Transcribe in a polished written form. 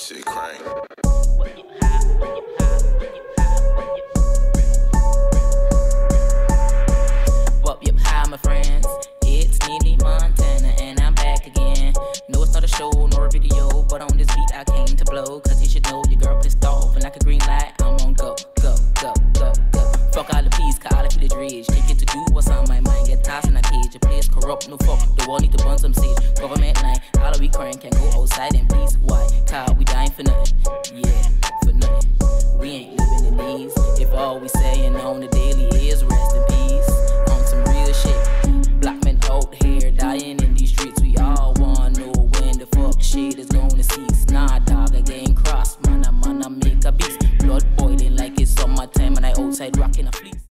Shit crank. Up, hi my friends, it's Neely Montana and I'm back again. No, it's not a show nor a video, but on this beat I came to blow. Cause you should know your girl pissed off and like a green light, I'm on go, go, go, go, go. Fuck all the peace, cause all I feel is rage. They get to do what's on my mind, get tossed in a cage. A place corrupt, no fuck, the world need to burn some sage. Government line, all we crying can't go outside in peace. Why? Cause we dying for nothing, yeah, for nothing. We ain't living in these, if all we saying on the daily is rest in peace. On some real shit, black men out here dying in these streets. We all wanna know when the fuck shit is gonna cease. Nah dog, I getting cross, man I make a beast. Blood boiling like it's summertime and I outside rocking a fleece.